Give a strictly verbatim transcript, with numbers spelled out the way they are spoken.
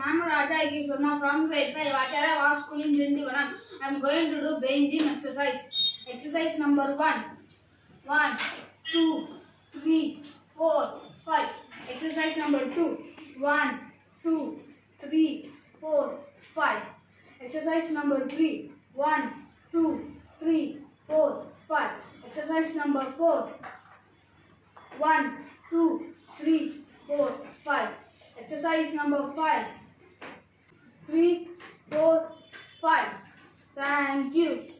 I am Raja Yukesh Varma from grade five. Vachara was school in Dindivanam. I am going to do brain gym exercise. Exercise number one. One, two, three, four, five. Exercise number two. One, two, three, four, five. Exercise number three. One, two, three, four, five. Exercise number four. One, two, three, four, five. Exercise number five. Three, four, five. Thank you.